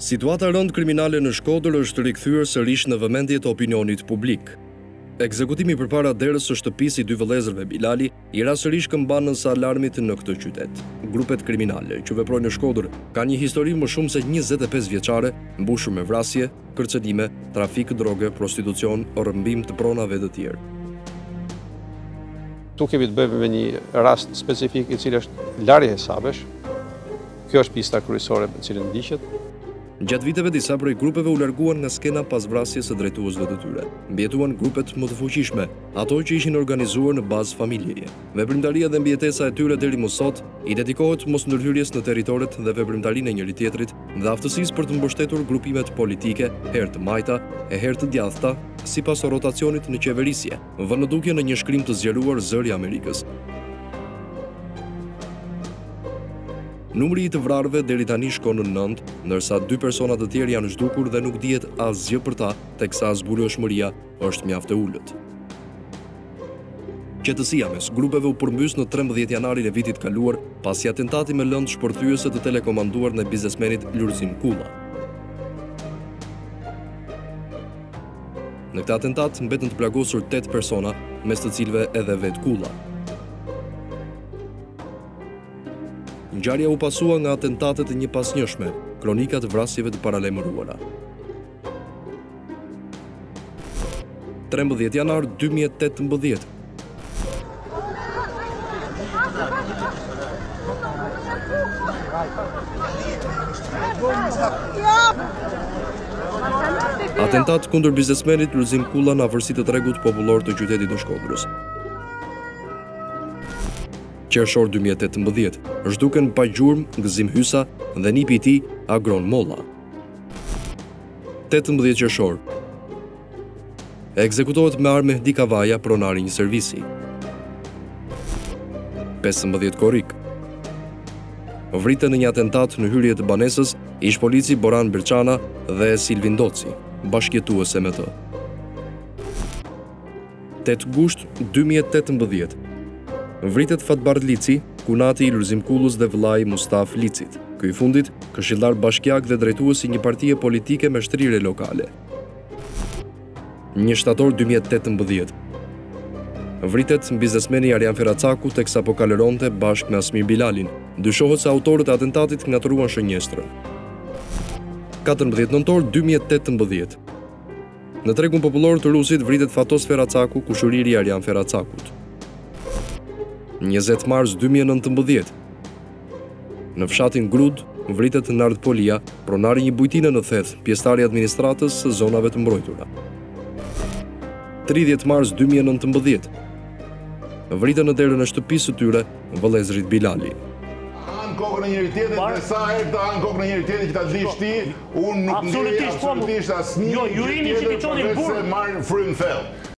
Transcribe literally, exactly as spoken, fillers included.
Situata rënd kriminale në Shkodër është rikthyer sërish në vëmendje të opinionit publik. Ekzekutimi përpara derës së shtëpisë i dy vëllezërve Bilali i ra sërish këmbanën së alarmit në këtë qytet. Grupet kriminale që veprojnë në Shkodër kanë një histori më shumë se njëzet e pesë vjeçare, mbushur me vrasje, kërcënime, trafik droge, prostitucion, rrëmbim të pronave të tjerë. Tu kemi të bëjmë me një rast specifik i cili është larje hesabesh. Kjo është pista kryesore me cilën ndiqet. Gjatë viteve disa prej grupeve u larguan nga skena pas vrasjes së drejtuesve të tyre. Mbijetuan grupet më të fuqishme, ato që ishin organizuar në bazë familjeje. Veprimtaria dhe mbijetesa e tyre deri më sot i dedikohet mosndërhyrjes në territoret dhe veprimtarinë e njëri tjetrit dhe aftësisë për të mbështetur grupimet politike, herë të majta e herë të djathta, sipas rotacionit në qeverisje, vënë në dukje në një shkrim të zgjeruar zëri i Amerikës. Numri i të vrarëve deri tani shkon në nëntë, ndërsa dy persona të tjerë janë zhdukur dhe nuk dihet asgjë për ta, teksa zbulueshmëria është mjaft e ulët. Qetësia mes grupeve u përmbys në trembëdhjetë janarin e vitit kaluar, pasi atentati me lëndë shpërthyese të telekomanduar në biznesmenit Lulzim Kulla. Në këtë atentat mbetën të plagosur tetë persona, mes të cilëve edhe vetë Kulla. Ngjarja u pasua nga atentatet e një pasnjëshme, kronika të vrasjeve të paralajmëruara. trembëdhjetë janar dy mijë e tetëmbëdhjetë. Atentat kundër biznesmenit Lulzim Kulla në afërsi të tregut popullor të qytetit të Shkodrës. Qershor dy mijë e tetëmbëdhjetë, zhduken pa gjurmë Gëzim Hysa dhe nipi i tij Agron Molla. tetëmbëdhjetë qershor. Ekzekutohet me armë Mehdi Kavaja, pronari i një servisi. pesëmbëdhjetë korrik. Vriten në një atentat në hyrje të banesës ish polici Boran Birçana dhe Silvin Doci, bashkëjetuese me të. tetë gusht dy mijë e tetëmbëdhjetë. Vritet Fatbar Lici, kunati i Lulzim Kullës dhe vëllai Mustaf Licit. Ky i fundit, këshillar bashkiak dhe drejtuesi një partie politike me shtrire lokale. një shtator dy mijë e tetëmbëdhjetë. Vritet biznesmeni Arjan Feracaku teksa po kaleronte bashkë me Asmir Bilalin. Dyshohet se autorët e atentatit ngatruan shënjestrën. katërmbëdhjetë nëntor dy mijë e tetëmbëdhjetë. Në tregun popullor të Rusit vritet Fatos Feracaku, kushëriri i Arjan Feracakut. njëzet mars dy mijë e nëntëmbëdhjetë. Në fshatin Grud vritet Nard Polia, pronari një bujtine në Theth, pjesëtari i administratës së zonave të mbrojtura. tridhjetë mars dy mijë e nëntëmbëdhjetë. Vritet në derën e shtëpisë së tyre vëllezërit Bilali. Anë kokën e njëri tjetrit, dhe sa herë të anë kokën e njëri tjetrit që ta zhlish ti, unë nuk ndjej absolutisht asnjë gjë tjetër përveç se marrin frym thellë.